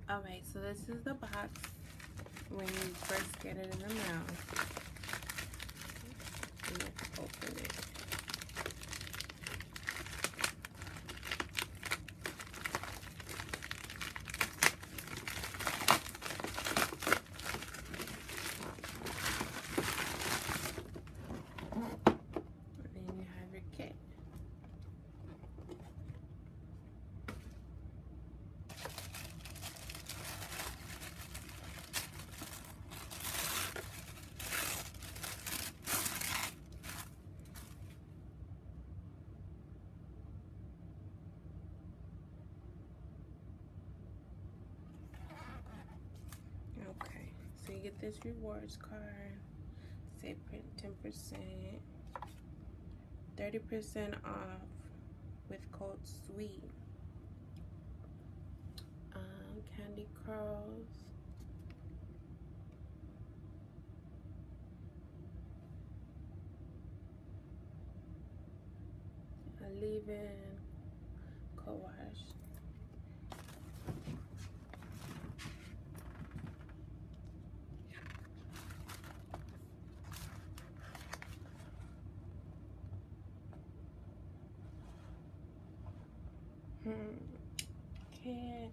Alright, so this is the box when you first get it in the mail. Let's open it. And then you have your kit. Okay, so you get this rewards card, say 10%, 30% off with code SWEET. Candy curls, a leave-in co-wash. Okay.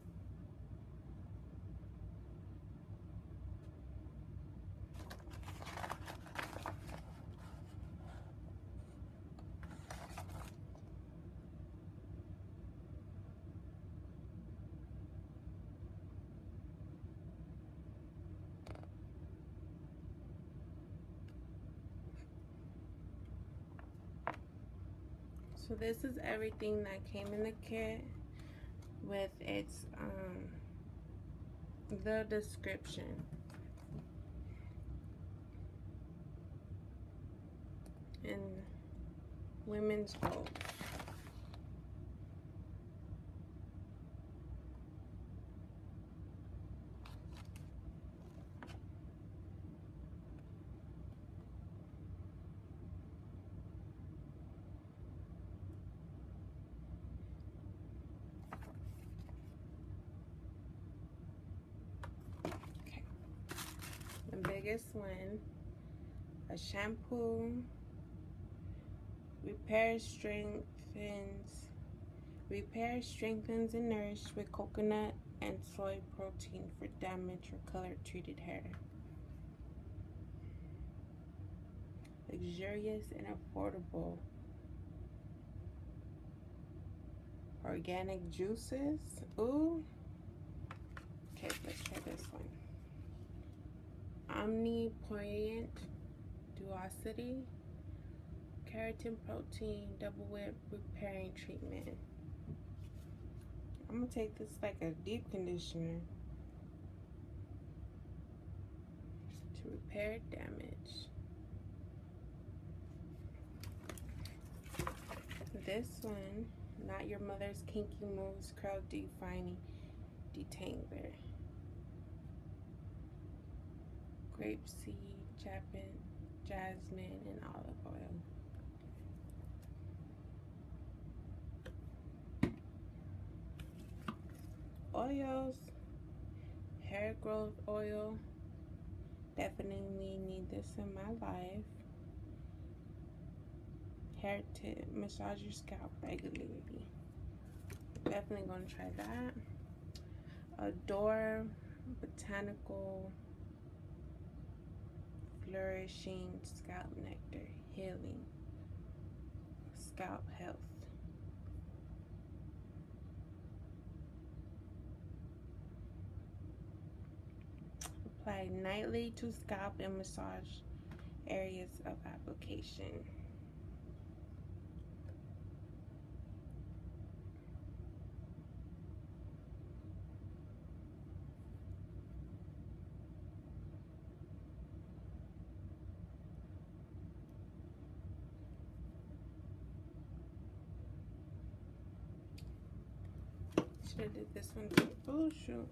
So this is everything that came in the kit with its the description. And women's gold. Okay. The biggest one, a shampoo, repairs, strengthens, and nourishes with coconut and soy protein for damaged or color treated hair. Luxurious and affordable. Organic juices. Ooh. Okay, let's try this one. Omnipotent Duosity. Keratin protein double whip repairing treatment. I'm gonna take this like a deep conditioner to repair damage. This one, Not Your Mother's Kinky Moves Curl Defining Detangler. Grapeseed, jasmine, and olive oil. Oils, hair growth oil. Definitely need this in my life. Hair tip, massage your scalp regularly. Definitely gonna try that. Adore Botanical Flourishing Scalp Nectar, healing scalp health. Apply nightly to scalp and massage areas of application. Should have did this one too. Oh shoot.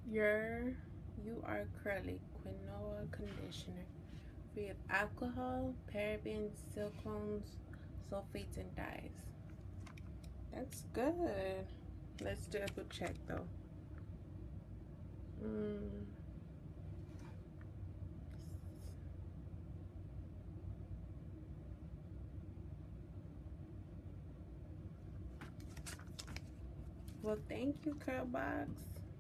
You are curly quinoa conditioner, free of alcohol, parabens, silicones, sulfates, and dyes. That's good. Let's double check though. Well, thank you, Curlbox.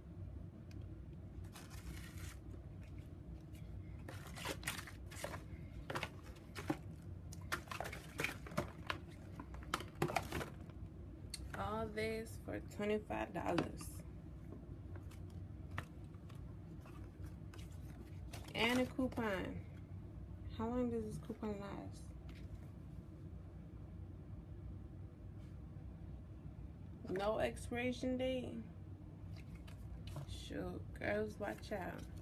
All this for $25. And a coupon. How long does this coupon last? No expiration date? Shoot, girls, watch out.